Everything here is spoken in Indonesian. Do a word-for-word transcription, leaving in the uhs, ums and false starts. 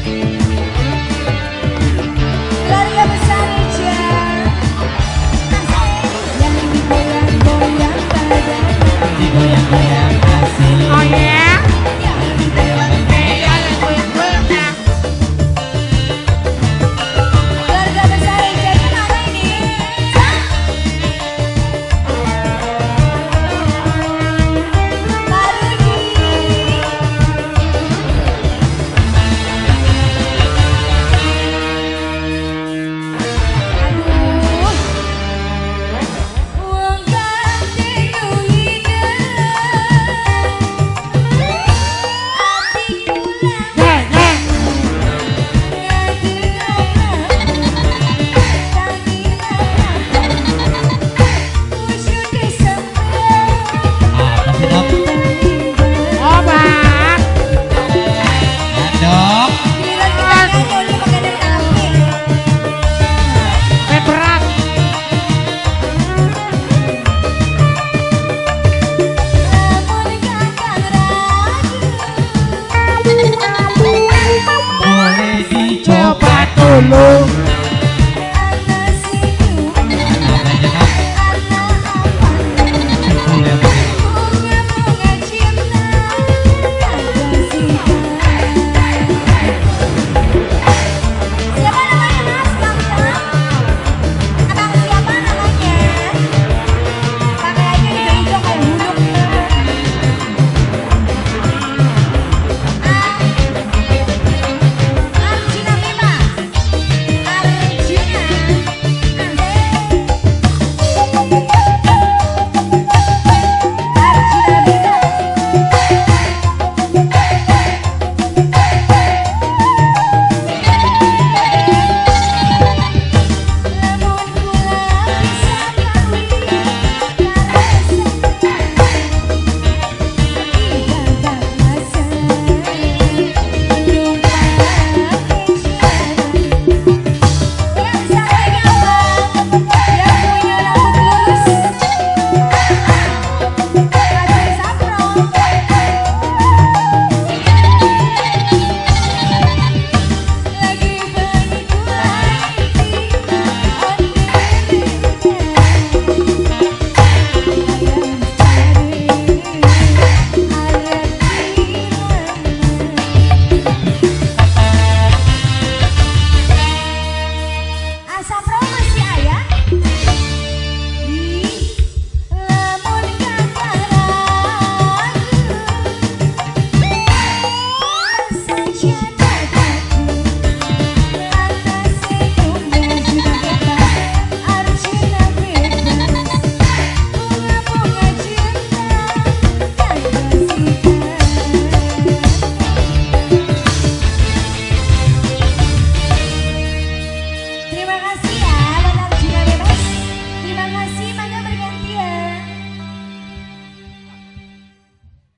Keluarga besar Eja yang digoyang-goyang badan, digoyang-goyang asik. Oh ya. keluarga besar Eja gimana ini? Pak Rudi. Wong ganteng Apa sih dok? Obat. Ya dok. Main berat. Boleh dicoba dulu. Apa aja dok? Boleh boleh. Siapa namanya Mas? Abang siapa namanya? Pakaiannya hijau-hijau kayak buluk. Arjuna Bima. Arjuna. Arjuna Bima. Namun kula bisa kawin ibadah masa lupa yang sampai gampang yang punya rambut lurus kasih saprong lagi baik Asap masih ayah di lamun kakaraku sajadaku lantas senyumnya sudah bebas Arjuna bebas bunga-bunga cinta dan kasihkan. Terima kasih ya buat Arjuna bebas. Terima kasih.